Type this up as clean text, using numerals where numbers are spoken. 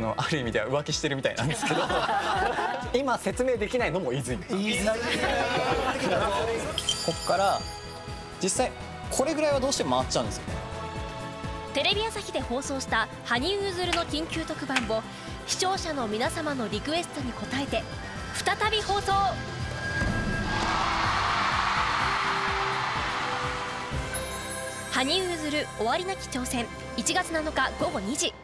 ある意味では浮気してるみたいなんですけど今説明できないのも言いづらい。こっから実際これぐらいはどうしても回っちゃうんですよ。 テレビ朝日で放送した羽生結弦の緊急特番を視聴者の皆様のリクエストに応えて再び放送。羽生結弦終わりなき挑戦、1月7日午後2時。